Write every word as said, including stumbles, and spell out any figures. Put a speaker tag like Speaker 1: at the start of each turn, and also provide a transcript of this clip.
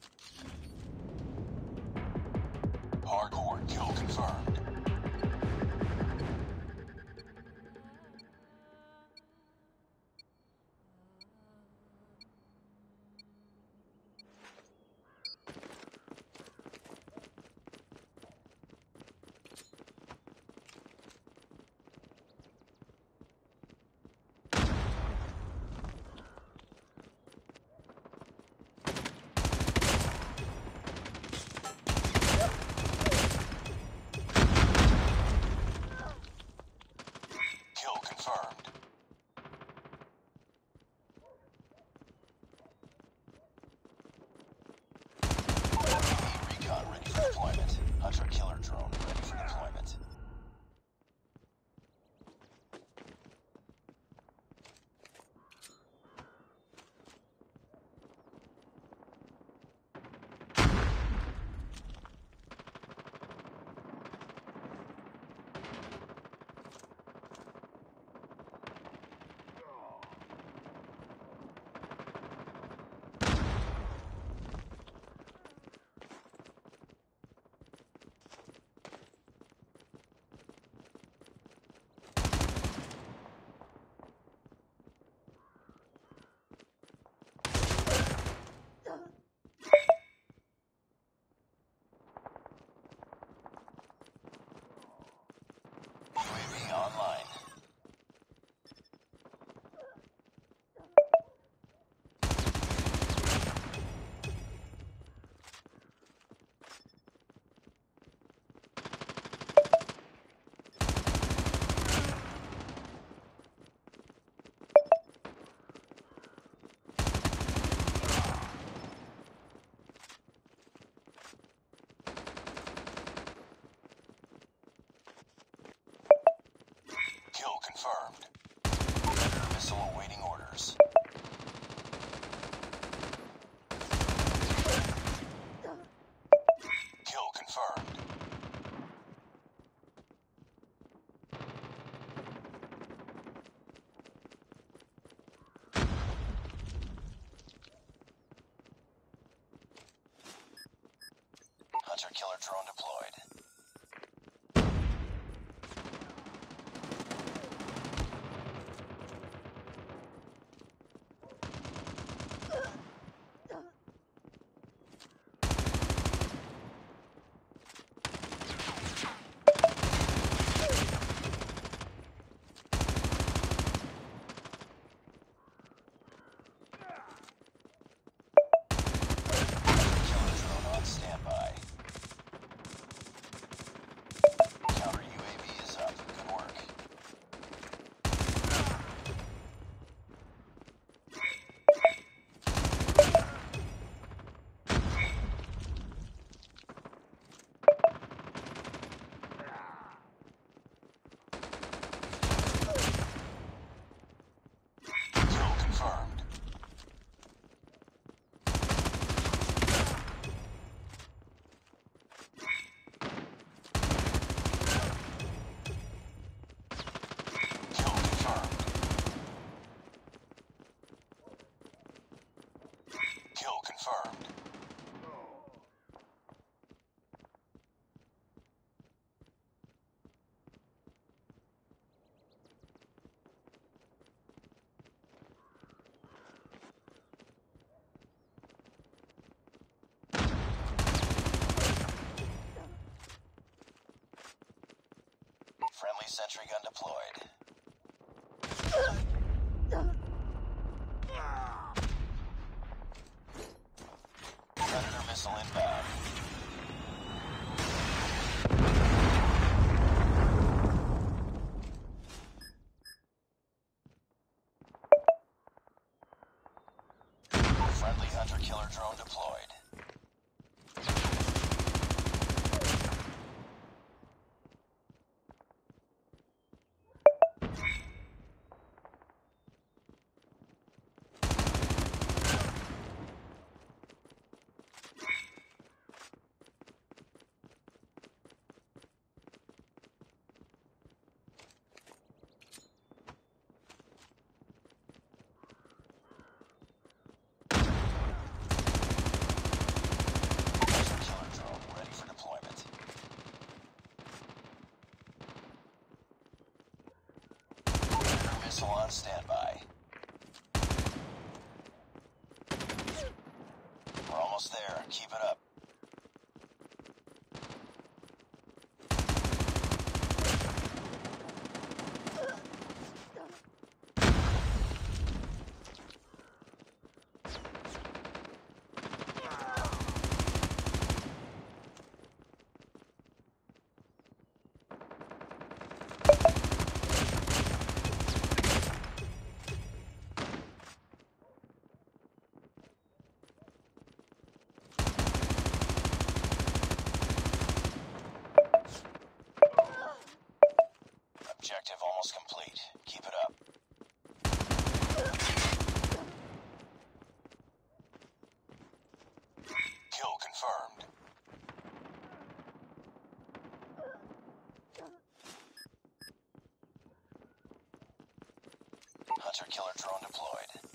Speaker 1: Hardcore kill confirmed. Kill confirmed. Recon ready for deployment. Hunter killer drone ready for deployment. U A V online. Kill confirmed. Predator missile awaiting orders. Kill confirmed. Hunter killer drone deployed. Killer drone on standby. Counter U A V is up. Good work. Kill confirmed. Kill confirmed. Kill confirmed. Friendly sentry gun deployed. Predator missile inbound. Friendly hunter killer drone deployed. missile on standby. We're almost there. Keep it up. Objective almost complete. Keep it up. Kill confirmed. Hunter-killer drone deployed.